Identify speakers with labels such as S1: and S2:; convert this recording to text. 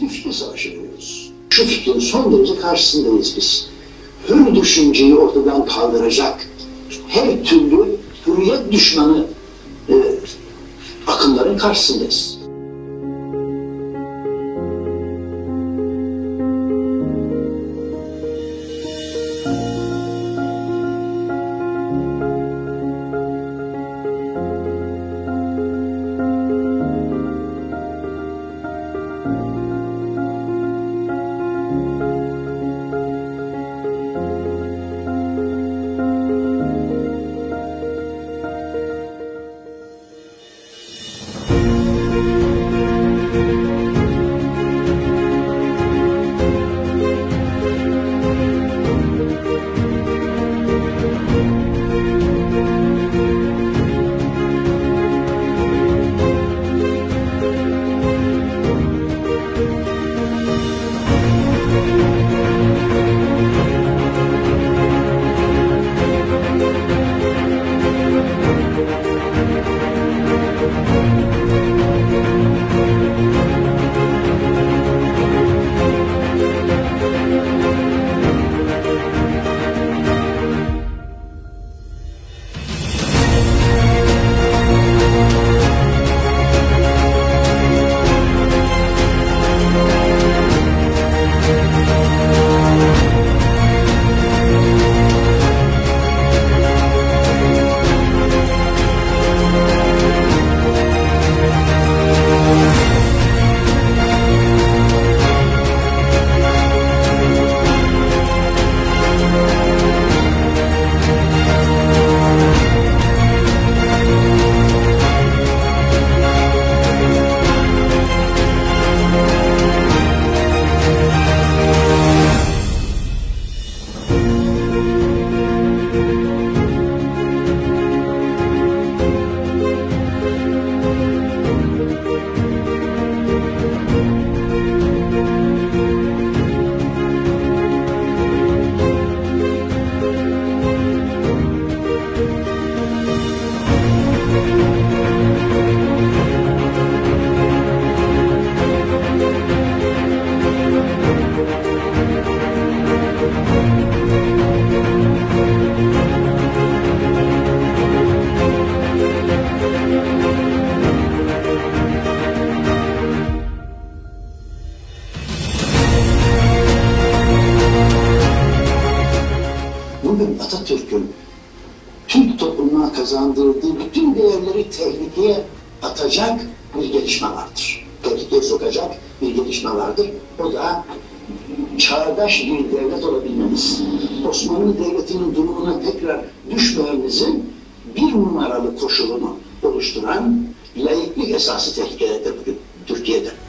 S1: fikir savaşı veriyoruz. Şu fikrin son derece karşısındayız biz. Hür düşünceyi ortadan kaldıracak, her türlü hürriyet düşmanı akımların karşısındayız. Bugün Atatürk'ün Türk toplumuna kazandırdığı bütün değerleri tehlikeye atacak bir gelişme vardır. Tehlikeye sokacak bir gelişme vardır. O da çağdaş bir devlet olabilmemiz. Osmanlı Devleti'nin durumuna tekrar düşmememizin bir numaralı koşulunu oluşturan laiklik esası tehlikededir bugün Türkiye'de.